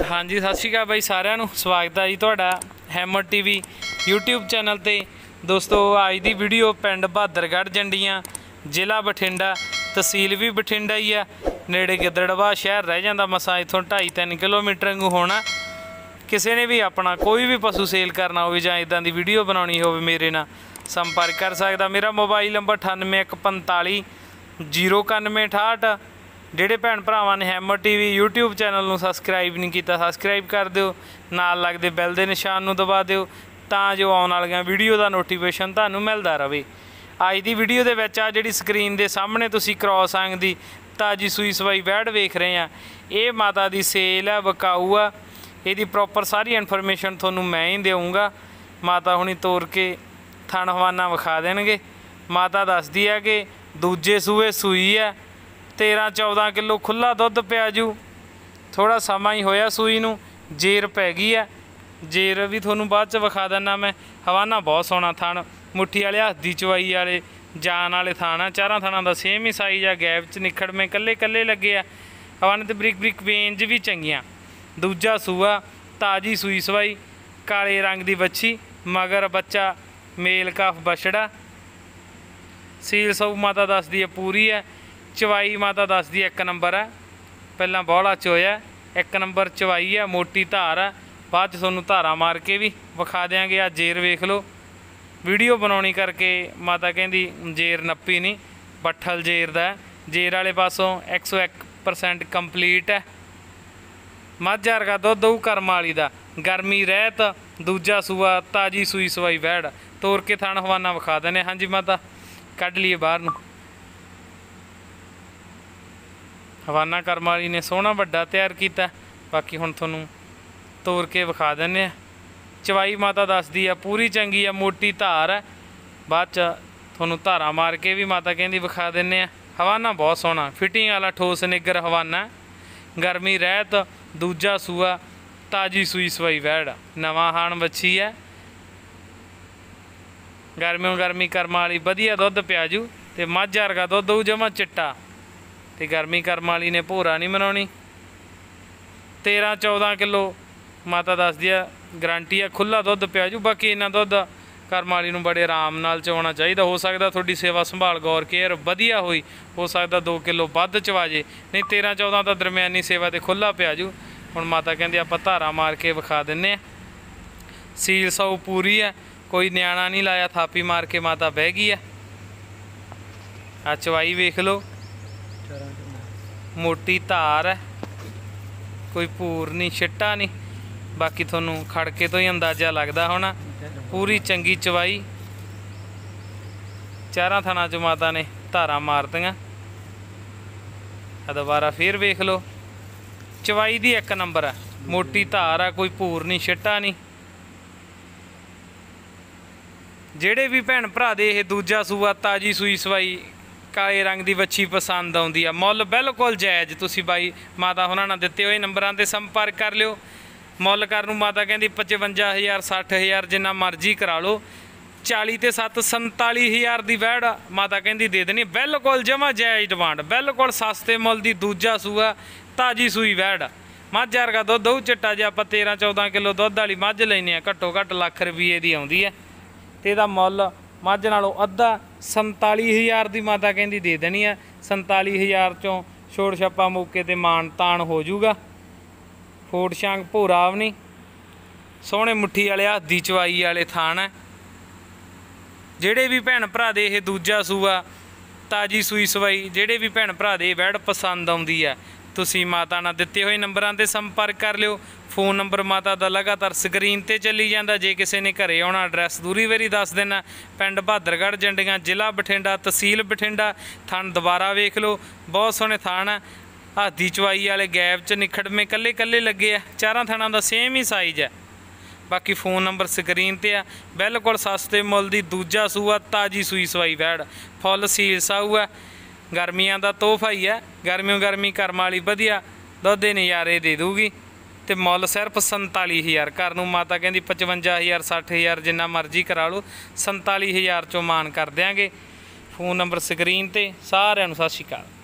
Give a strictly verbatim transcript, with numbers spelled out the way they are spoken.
हाँ जी, सत श्री अकाल बाई सारिਆਂ ਨੂੰ स्वागत है जी तुहाडा हैमर टीवी यूट्यूब चैनल ते। दोस्तों अज की वीडियो पिंड बहादरगढ़ जंडियां, जिला बठिंडा, तहसील भी बठिंडा ही है। नेड़े गिद्दड़बाह शहर रह जाता, मसा इत्थों ढाई तीन किलोमीटर वांगू होना। किसी ने भी अपना कोई भी पशु सेल करना हो जां इदां दी वीडियो बनानी हो, मेरे नाल संपर्क कर सकदा। मेरा मोबाइल नंबर अठानवे एक पंताली जीरो इक्यानवे अठाहठ। ਜਿਹੜੇ ਭੈਣ ਭਰਾਵਾਂ ने हैमर टीवी यूट्यूब चैनल ਨੂੰ सबसक्राइब नहीं किया, सबसक्राइब कर दिओ, नाल लगदे बैल दे निशान ਨੂੰ दबा दिओ ਤਾਂ जो आउण वालियां वीडियो ਦਾ नोटिफिकेशन ਤੁਹਾਨੂੰ ਮਿਲਦਾ ਰਹੇ। ਅੱਜ ਦੀ ਵੀਡੀਓ ਦੇ ਵਿੱਚ ਆ ਜਿਹੜੀ ਸਕਰੀਨ ਦੇ ਸਾਹਮਣੇ ਤੁਸੀਂ ਕ੍ਰੋਸ ਅੰਗ ਦੀ ਤਾਜੀ ਸੂਈ ਸਵਾਈ ਵੈੜ ਵੇਖ ਰਹੇ ਆ, ਇਹ ਮਾਤਾ ਦੀ ਸੇਲ ਹੈ, ਵਿਕਾਊ ਆ। ਇਹਦੀ ਪ੍ਰੋਪਰ ਸਾਰੀ ਇਨਫੋਰਮੇਸ਼ਨ ਤੁਹਾਨੂੰ ਮੈਂ ਹੀ ਦੇਵਾਂਗਾ। ਮਾਤਾ ਹੁਣੀ ਤੋਰ ਕੇ ਥਣ ਹਵਾਨਾ ਵਿਖਾ ਦੇਣਗੇ। ਮਾਤਾ ਦੱਸਦੀ ਹੈ ਕਿ ਦੂਜੇ ਸੂਏ ਸੂਈ ਹੈ, तेरह चौदह किलो खुला दुध पिया जू। थोड़ा समा ही होया सूई नूं, जेर पै गई है। जेर भी थोनों बाद च विखा दिना मैं। हवाना बहुत सोहना थान, मुट्ठी वाले हत्थ दी चवाई वाले जान वाले थान है। चारां थाना का सेम ही साइज है, गैप च निखड़ में कल्ले कल्ले लगे है। हवाने तो बरीक बरीक वेंज भी चंगियां। दूजा सूआ ताजी सूई सवाई, काले रंग की बच्छी, मगर बच्चा मेल काफ बछड़ा। सील सऊ माता दसदी है पूरी है। चवाई माता दसदी एक नंबर है, पहला बौला चोया एक नंबर चवाई है, मोटी धार है। बाद च तुहानूं धारा मार के भी विखा देंगे। आ जेर वेख लो, वीडियो बनाउणी करके माता कहती जेर नप्पी नहीं, बट्ठल जेर दा है। जेर वाले पासों एक सौ एक परसेंट कंप्लीट है। मझ वर्गा दुध दऊ करम वाली दा, गर्मी रहत। दूजा सूआ ताजी सूई सवाई वैड़, तोड़ के थण हवाना विखा देने। हाँ जी माता कढ़ लीए बाहर नूं। हवाना करम वाली ने सोहना वड्डा तैयार किया। बाकी हुण तुहानूं तोड़ के विखा दिंदे आ। चवाई माता दसदी है पूरी चंगी है, मोटी धार है। बाद च तुहानूं धारा मार के भी माता कहती विखा दिंदे आ। हवाना बहुत सोहना फिटिंग वाला ठोस निगर हवाना, गर्मी रहत। दूजा सूआ ताजी सूई सवाई वैड़, नवां हाण बच्छी है। गर्मियों गर्मी करम वाली वधिया दुध पिया जू, ते मझ वर्गा दुध दऊ जमा चिट्टा। तो गर्मी करम वाली ने भोरा नहीं मनाउणी। तेरह चौदह किलो माता दसदी है, गारंटी है, खुला दुध पिया जू। बाकी इन्ना दुध करम वाली नूं बड़े आराम नाल चवाउणा चाहीदा। हो सकदा तुहाडी सेवा संभाल गौर केयर वधिया होई, हो सकदा दो किलो वध चवा जे, नहीं तेरह चौदह तो दरम्यानी सेवा ते खुला पिया जू। हुण माता कहंदी आपां धारा मार के विखा दिंने आ। सील सौ पूरी है, कोई न्याणा नहीं लाया, थापी मार के माता बह गई है। आ चवाई वेख लो, मोटी धार है, कोई भूर नहीं छिट्टा नहीं। बाकी थोनों खड़के तो ही अंदाजा लगता होना। पूरी चंगी चवाई, चारां थाना चो माता ने धारा मार दियां। दोबारा फिर वेख लो, चवाई दी एक नंबर है, मोटी धार है, कोई भूर नहीं छिट्टा नहीं। जेड़े भी भैन भरा दे ये दूजा सूआ ताजी सूई सवाई काले रंग की बच्छी पसंद आउंदी आ, मुल बिल्कुल जायज़। तुसी बाई माता होना ना दिते हुए नंबरां ते संपर्क कर लिओ। मुल करन नूं माता कहंदी पचवंजा हज़ार सठ हज़ार जिन्ना मर्जी करा लो। चाली ते सत्त संताली हज़ार की वैड़ माता कहंदी दे देनी, बिल्कुल जमा जायज़ डिमांड, बिल्कुल सस्ते मुल की। दूजा सूआ ताजी सूई वैड़, मझ वर्गा दुध दऊ चिट्टा। जे आपां तेरह चौदह किलो दुध वाली मझ लैने घट्टो घट्ट लख रुपये की आउंदी है, ते इहदा मुल मझ नालों अद्धा संताली हज़ार की माता कहती दे देनी है। संताली हज़ार चों छोड़ छप्पा मौके ते मान तान हो जूगा। फोट छांग भोरा भी नहीं, सोहने मुट्ठी वाले हत्थ दी चवाई वाले थान है। जेड़े भी भैन भरा दे ये दूजा सूआ ताजी सूई सवाई, जेड़े भी भैन भरा दे वैड़ पसंद आउंदी है, तुसी माता नाल दिते हुए नंबरां ते संपर्क कर लिओ। फोन नंबर माता दा लगातार स्क्रीन ते चली जांदा। जे किसी ने घरे आउणा एड्रैस दूरी वारी दस देना। पिंड बहादरगढ़ जंडियां, जिला बठिंडा, तहसील बठिंडा। थान दोबारा वेख लो, बहुत सोहने थान है। हाथी चवाई वाले गैप च निखड़ में कल्ले कल्ले लगे है। चारां थानां दा सेम ही साइज है। बाकी फोन नंबर स्क्रीन ते आ। बिल्कुल सस्ते मुल दी दूजा सूआ ताजी सूई सवाई वैड़, फुल सील साऊ है। गर्मियां दा तोहफा ही है, गर्मियों गर्मी करम वाली वधिया दुध दे नज़ारे दे दूगी। तो मुल सिर्फ संताली हज़ार, घर नूं माता कहती पचवंजा हज़ार सठ हज़ार जिन्ना मर्जी करा लो। संताली हज़ार चों मान कर देंगे। फोन नंबर स्क्रीन ते। सारिआं नूं सत श्री अकाल।